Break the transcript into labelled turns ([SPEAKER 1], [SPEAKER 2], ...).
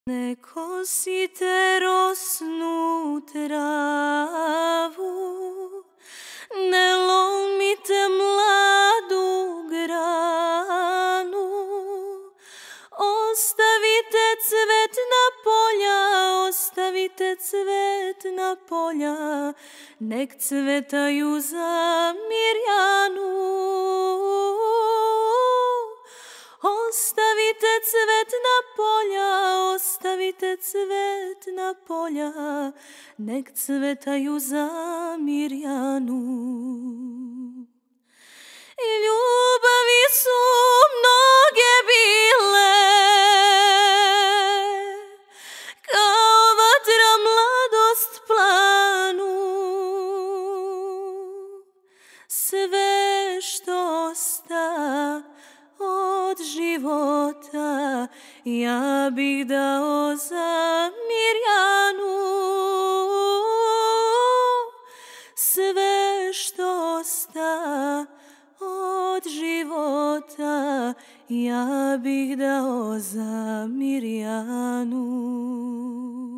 [SPEAKER 1] Ne kosite rosnu travu, ne lomite mladu granu, ostavite cvet na polja, ostavite cvet na polja, nek cvetaju za Mirjanu. Ostavite cvet na polja, ostavite cvet na polja, nek cvetaju za Mirjanu. Ljubavi su mnoge bile, kao vatra mladost planu. Sve što osta od života ja bih dao za Mirjanu. Sve što osta od života ja bih dao za Mirjanu.